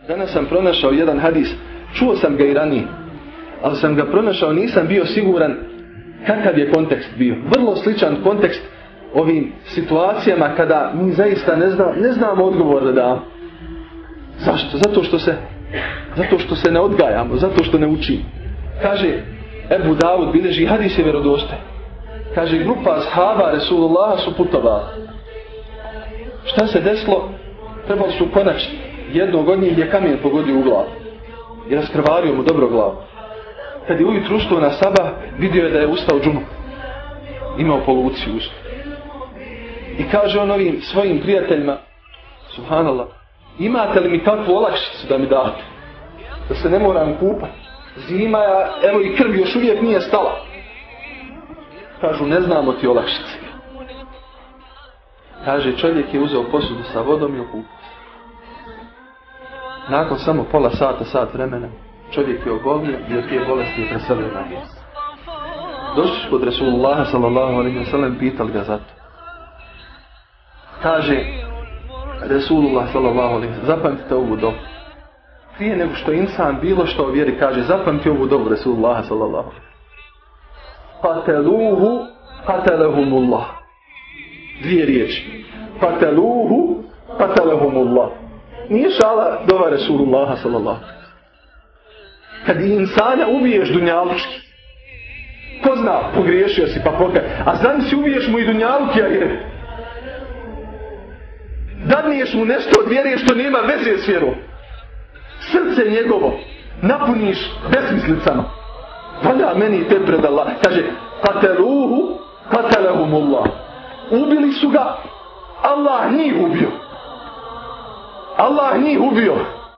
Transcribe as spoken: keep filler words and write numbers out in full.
Danas sam pronašao jedan hadis, čuo sam ga i ranije, ali sam ga pronašao, nisam bio siguran kakav je kontekst bio. Vrlo sličan kontekst ovim situacijama kada mi zaista ne, zna, ne znamo odgovor da damo. Zašto? Zato što se, zato što se ne odgajamo, zato što ne učimo. Kaže, Ebu Davud bilježi, hadis je vjerodostojan. Kaže, grupa ashaba Resulullaha su putovali. Šta se desilo? Trebali su konačiti. Jednog od njih je kamen pogodio u glavu i raskrvario mu dobro glavu. Kad je ujutru ustao na sabah, vidio je da je ustao džunup. Imao poluciju usta. I kaže on ovim svojim prijateljima, subhanallah, imate li mi kakvu olakšicu da mi date? Da se ne moram kupati. Zima je, evo i krv još uvijek nije stala. Kažu, ne znamo ti olakšice. Kaže, čovjek je uzeo posudu sa vodom i okupao. Nakon samo pola sata, sat vremena, čovjek je obolio i od te bolesti je preselio na mjesto. Došli kod Resulullaha sallallahu alejhi ve sellem, pitali ga za to. Kaže Resulullah sallallahu alejhi ve sellem, zapamtite ovu dobu. Prije nego što insan bilo što o vjeri kaže, zapamti ovu dobu Resulullaha sallallahu alejhi ve sellem. Qataluhu qatalahumullah. Dvije riječi. Qataluhu qatalahumullah. Nije šala dova Resulullaha sallallahu alejhi ve sellem. Kad insana ubiješ dunjalučki, ko zna, pogriješio si pa pokaj, a znam si ubiješ mu i dunjaluki, a jer dadniješ mu nešto od vjere što nema veze s vjerom. Srce njegovo napuniš besmislicama. Valja meni i te pred Allah. Kaže, qataluhu qatalahumullah. Ubili su ga, Allah njih ubio. Allah njih ubio.